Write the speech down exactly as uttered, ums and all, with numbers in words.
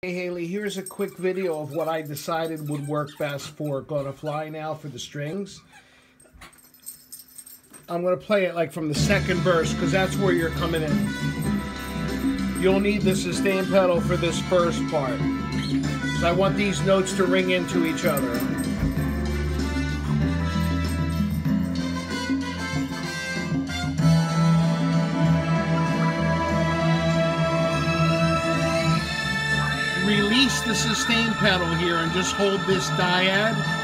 Hey Haley, here's a quick video of what I decided would work best for Gonna Fly Now for the strings. I'm going to play it like from the second verse because that's where you're coming in. You'll need the sustain pedal for this first part. So I want these notes to ring into each other. Release the sustain pedal here and just hold this dyad.